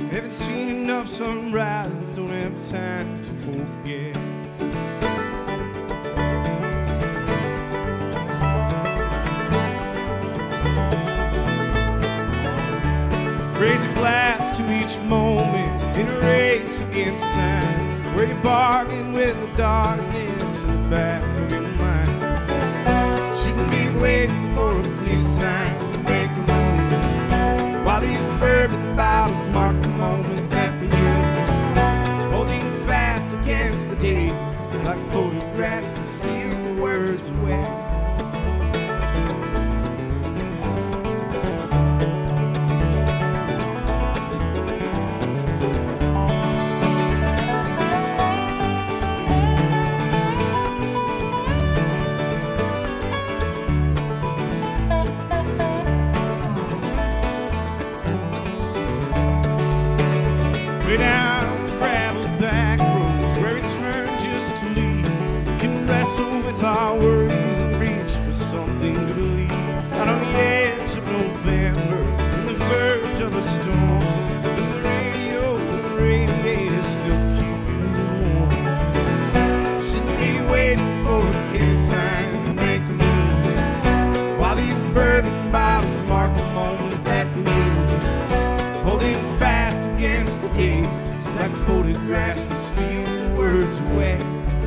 Haven't seen enough sunrise, don't have time to forget. Raise a glass to each moment in a race against time, where you bargain with the darkness in the back of your mind. Shouldn't be waiting for a clear sign to make a move, while these bourbon bottles mark the moments that we use, holding fast against the days like photographs that steal the words away. Way down gravel back roads where we turn just to leave, can wrestle with our worries and reach for something to believe. Out on the edge of November, on the verge of a storm, and the radio and the radiator still keep you warm. Shouldn't be waiting for a kiss sign to make a move, while these bourbon bottles mark the moments that we lose, holding fast against the days like photographs that steal the words away.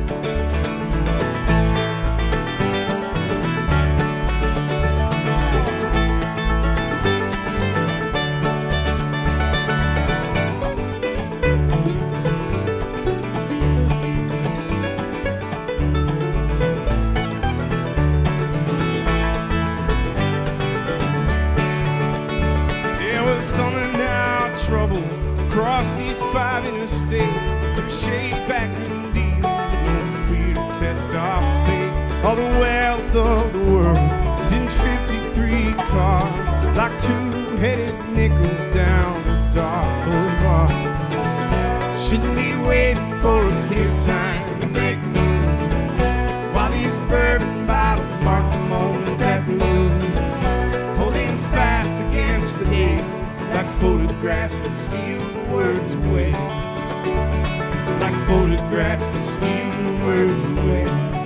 Yeah, we're thumbing out trouble across these 5 interstates, from shade back in deal, no free to test our fate. All the wealth of the world is in 53 cars, like two-headed nickels down the dark boulevard. Shouldn't be waiting for a clear sign to make a move, while these bourbon bottles mark the moments that we lose, holding fast against the days like photographs that steal the words away, like photographs that steal the words away.